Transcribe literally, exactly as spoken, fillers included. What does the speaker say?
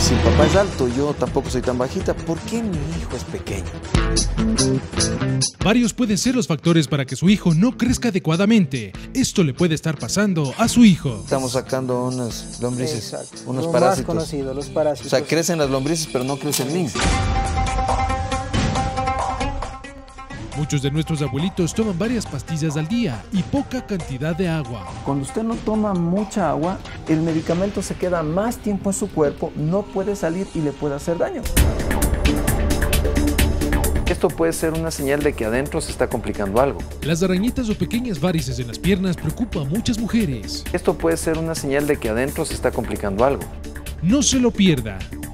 Si el papá es alto, yo tampoco soy tan bajita, ¿por qué mi hijo es pequeño? Varios pueden ser los factores para que su hijo no crezca adecuadamente. Esto le puede estar pasando a su hijo. Estamos sacando unas lombrices, Exacto. unos Lo parásitos. más conocido, los parásitos. O sea, crecen las lombrices, pero no crecen mí. Muchos de nuestros abuelitos toman varias pastillas al día y poca cantidad de agua. Cuando usted no toma mucha agua, el medicamento se queda más tiempo en su cuerpo, no puede salir y le puede hacer daño. Esto puede ser una señal de que adentro se está complicando algo. Las arañitas o pequeñas varices en las piernas preocupan a muchas mujeres. Esto puede ser una señal de que adentro se está complicando algo. No se lo pierda.